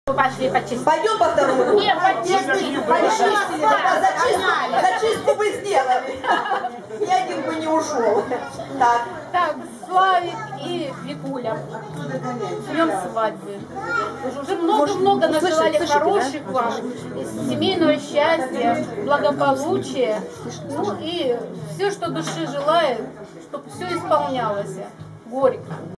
Пошли почистить. Пойдем по второму кругу. Нет, почистили. Зачистку мы сделали. Ни один бы не ушел. Так. Так, Славик и Викуля. Ждем свадьбы. Уже много-много нажелали хороших вам. Семейного счастья, благополучия. Ну и все, что душе желает, чтобы все исполнялось. Горько.